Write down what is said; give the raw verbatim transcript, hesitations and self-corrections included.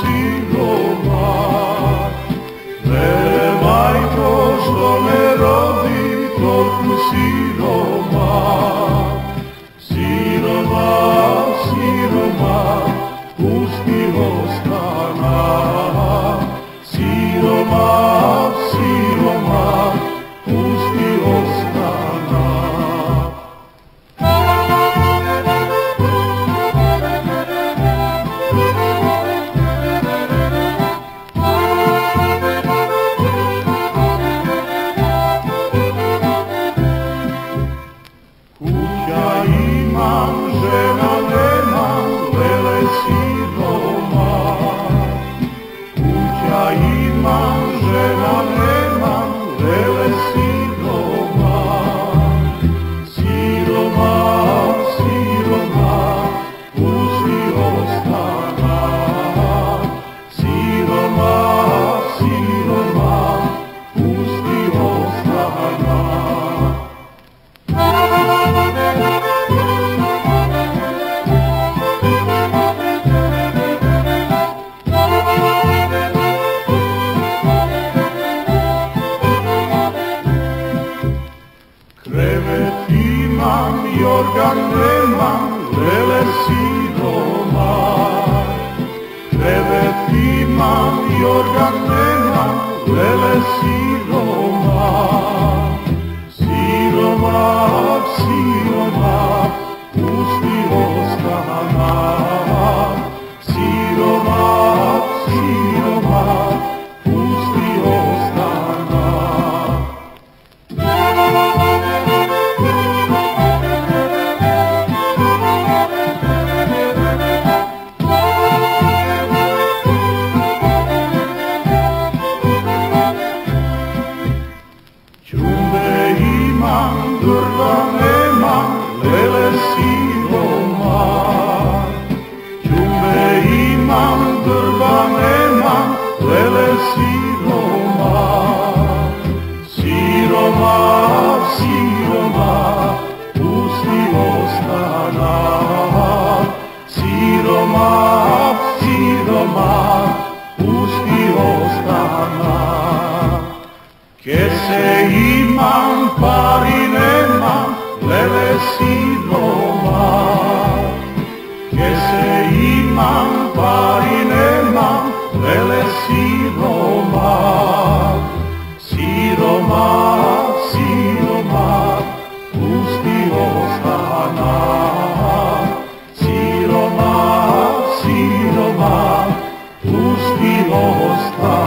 siromah. Vele majko što me rodi toliko siromah. Siromah, siromah, pusti ostana. Siromah, siromah, pusti ostana. Kuća imam, žena nemam, vele siromah. Kuća imam, žena nemam, vele siromah. Siromah, siromah, pusti ostana. Siromah, siromah, pusti ostana. Krevet imam, jorgan nemam, vele siromah. Krevet imam, jorgan nemam, vele siromah. Siromah, siromah, pusti ostana. Siromah, siromah, pusti ostana. Čumbe imam, drva nemam, vele siromah. Čumbe imam, drva nemam, vele siromah. Siromah, siromah, pusti ostana. Siromah, siromah, pusti ostana. Kese imam, pari nemam, vele siromah. Kese imam, pari nemam, vele siromah. Siromah, siromah, pusti ostana. Siromah, siromah, pusti ostana.